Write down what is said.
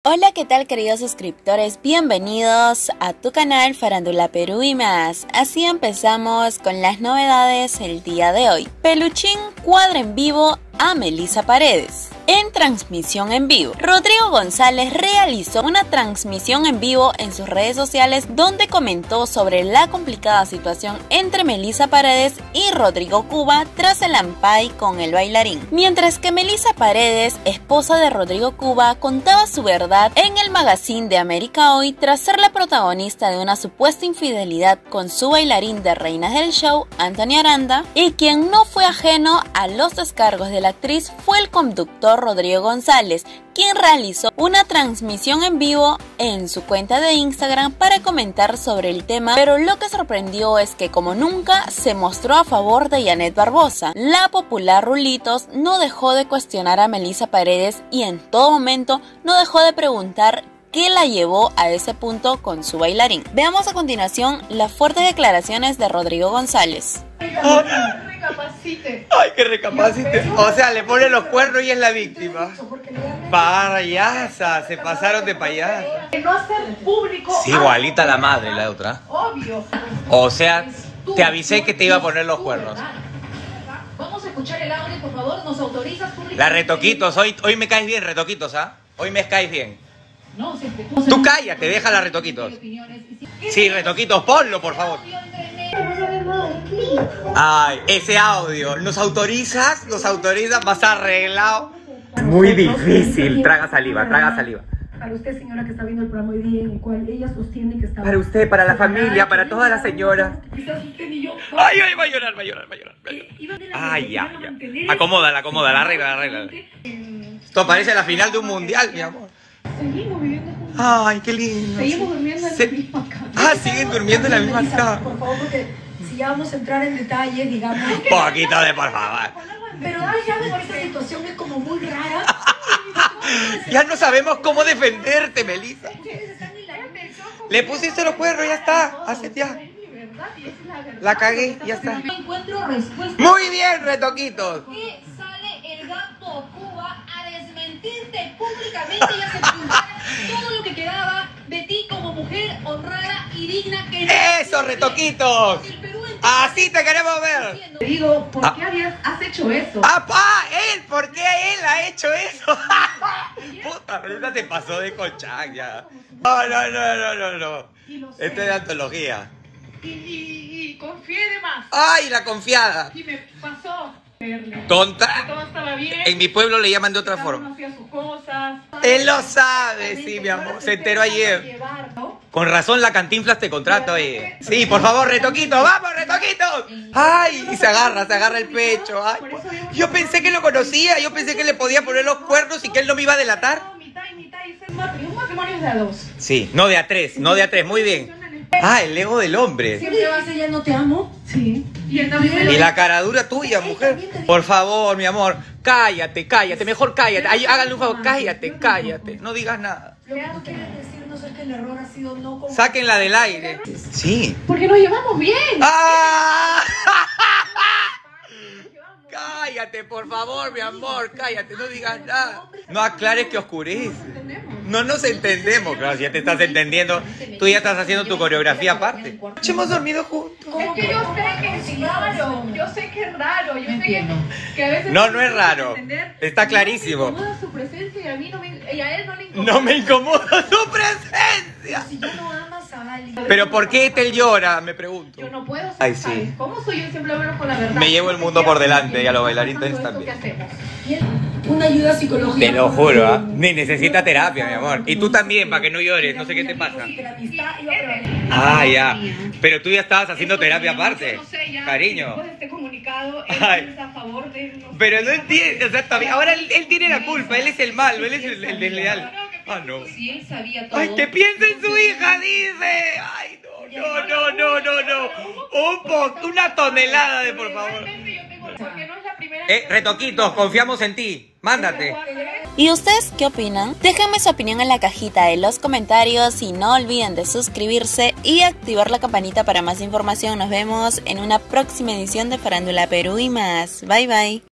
Hola, ¿qué tal queridos suscriptores? Bienvenidos a tu canal Farándula Perú y más. Así empezamos con las novedades el día de hoy. Peluchín cuadra en vivo a Melissa Paredes. En transmisión en vivo, Rodrigo González realizó una transmisión en vivo en sus redes sociales donde comentó sobre la complicada situación entre Melissa Paredes y Rodrigo Cuba tras el ampay con el bailarín. Mientras que Melissa Paredes, esposa de Rodrigo Cuba, contaba su verdad en el magazine de América Hoy tras ser la protagonista de una supuesta infidelidad con su bailarín de Reinas del Show, Anthony Aranda, y quien no fue ajeno a los descargos de la actriz fue el conductor Rodrigo González, quien realizó una transmisión en vivo en su cuenta de Instagram para comentar sobre el tema, pero lo que sorprendió es que como nunca se mostró a favor de Janet Barbosa. La popular Rulitos no dejó de cuestionar a Melissa Paredes y en todo momento no dejó de preguntar qué la llevó a ese punto con su bailarín. Veamos a continuación las fuertes declaraciones de Rodrigo González. Recapacite. Ay, que recapacite. O sea, le pone los cuernos y es la víctima. Payasa, se pasaron de payasa. No hacer público. Sí, igualita la madre, la otra. Obvio. O sea, te avisé que te iba a poner los cuernos. Vamos a escuchar el audio, por favor. ¿Nos autorizas públicamente? La Retoquitos, hoy me caes bien, Retoquitos, ¿ah? Hoy me caes bien. No, Tú cállate, deja la Retoquitos. Sí, Retoquitos, ponlo, por favor. Ay, ese audio. ¿Nos autorizas? ¿Nos autorizas? ¿Vas arreglado? Muy difícil. Traga saliva, traga saliva. Para usted, señora, que está viendo el programa hoy día en el cual ella sostiene que está... Para usted, para la familia, para todas las señoras. Ay, va a llorar, va a llorar, va a llorar. Ay, ya. Acomódala, arregla. Esto parece la final de un mundial, mi amor. Seguimos viviendo juntos. Ay, qué lindo. Seguimos durmiendo en la misma cama. Ah, siguen durmiendo en la misma cama. Por favor, porque si ya vamos a entrar en detalles, digamos... Poquito de por favor. Pero ya por esta situación es como muy rara. Ya no sabemos cómo defenderte, Melissa. Le pusiste los cuernos, ya está. Hace ya. La cagué, ya está. No encuentro respuesta. Muy bien, Retoquitos. Y sale el gato Cuba a desmentirte públicamente y a sepultar todo lo que quedaba de ti como mujer honrada y digna que no. ¡Eso, Retoquitos! ¡Así te queremos ver! Te digo, ¿por qué has hecho eso? ¡Él! ¿Por qué él ha hecho eso? Puta, Melissa se pasó de conchán ya. No. Esto es de antología. Y confié de más. ¡Ay, la confiada! Y me pasó. ¿Tonta? Todo estaba bien. En mi pueblo le llaman de otra forma. Hacía sus cosas. Él lo sabe, sí, mi amor. Se enteró ayer. Con razón la Cantinflas te contrata, oye. Sí, por favor, Retoquito, vamos, Retoquito. Ay, y se agarra el pecho. Ay, yo pensé que lo conocía, yo pensé que le podía poner los cuernos y que él no me iba a delatar. Mitad y mitad y ser un matrimonio de a dos. Sí, no de a tres, muy bien. Ah, el ego del hombre. ¿Siempre vas a ella no te amo? Sí. Y él también. Y la caradura tuya, mujer. Por favor, mi amor, cállate, mejor cállate. Ay, háganle un favor, cállate. No digas nada. Lo que tú quieres decirnos es que el error ha sido no... Sáquenla del aire. Sí. Porque nos llevamos bien. ¡Ah! Cállate, por favor, mi amor, cállate, no digas nada. No aclares que oscurece. No nos entendemos. Claro, si ya te estás entendiendo, tú ya estás haciendo tu coreografía aparte. Hemos dormido juntos. Es que yo sé que es raro, yo sé que es raro, yo sé que a veces... No es raro, está clarísimo. No me incomoda su presencia y a mí y a él no le incomoda. No me incomoda su presencia. Si yo no amas a alguien... Pero ¿por qué él llora? Me pregunto. Yo no puedo ser. Ay, sí. ¿Cómo soy yo? Siempre hablo con la verdad. Me llevo el mundo por delante y a los bailarines ¿Qué también. hacemos? Una ayuda psicológica. Te lo juro, ¿ah? Ni necesita terapia, mi amor. Y tú también, para que no llores, no sé qué te pasa. Ah, ya. Pero tú ya estabas haciendo terapia aparte. Yo no sé ya. Cariño. Después de este comunicado, él Ay. es a favor de... Pero no entiende, o sea, todavía, ahora él tiene la culpa, él es el malo, él es el desleal. Ah, no. Si él sabía todo... Ay, que piensa en su hija, dice. Ay, no. Una tonelada de por favor. Porque no es la primera... Retoquitos, confiamos en ti. Mándate. ¿Y ustedes qué opinan? Déjenme su opinión en la cajita de los comentarios y no olviden de suscribirse y activar la campanita para más información. Nos vemos en una próxima edición de Farándula Perú y más. Bye bye.